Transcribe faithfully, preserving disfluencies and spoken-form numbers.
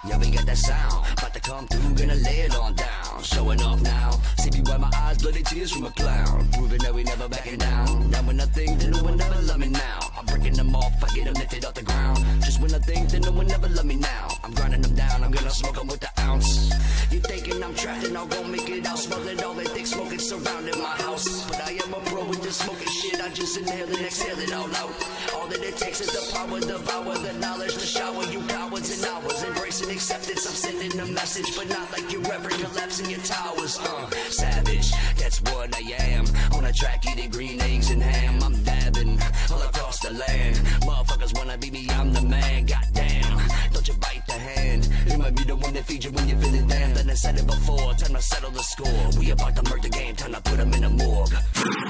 Yeah, we got that sound, about to come through, gonna lay it on down. Showing off now, see me wipe my eyes, bloody tears from a clown. Proving that we never backing down. Now when I think that no one ever love me now, I'm breaking them off, I get them lifted off the ground. Just when I think that no one ever love me now, I'm grinding them down, I'm gonna smoke them with the ounce. You thinking I'm trapped and I'm gonna make it out, smoking all that thick smoking surrounding my house. But I am a pro with this smoking shit, I just inhale and exhale it all out. All that it takes is the power, devour the knowledge, to shower you cowards and hours. Embracing acceptance, I'm sending a message, but not like you ever collapsing your towers. Uh, savage, that's what I am. On a track eating green eggs and ham, I'm dabbing all across the land. Motherfuckers wanna be me, I'm the man. Goddamn, don't you bite the hand. You might be the one that feeds you when you feel it damn. Done I said it before, time to settle the score. We about to murder the game, time to put them in the morgue.